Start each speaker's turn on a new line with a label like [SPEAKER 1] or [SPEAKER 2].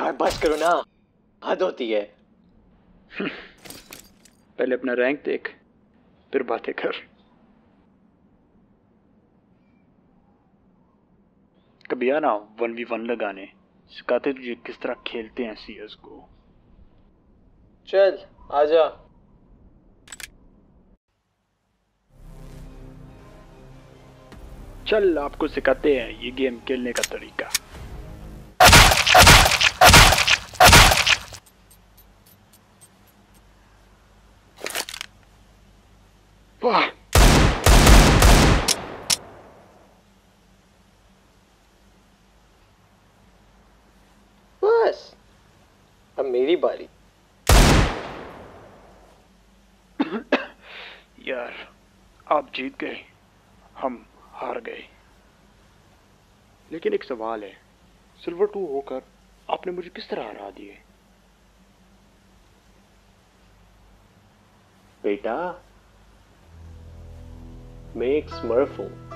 [SPEAKER 1] यार बस करो ना, हद होती है।
[SPEAKER 2] पहले अपना रैंक देख, फिर बातें कर। कभी आना 1v1 लगाने, सिखाते तुझे किस तरह खेलते हैं CS को।
[SPEAKER 1] चल आजा।
[SPEAKER 2] चल आपको सिखाते हैं ये गेम खेलने का तरीका। वाह,
[SPEAKER 1] बस अब मेरी बारी।
[SPEAKER 2] यार आप जीत गए, हम हार गए। लेकिन एक सवाल है, सिल्वर 2 होकर आपने मुझे किस तरह हरा दिए?
[SPEAKER 1] बेटा मैं एक स्मर्फ हूँ।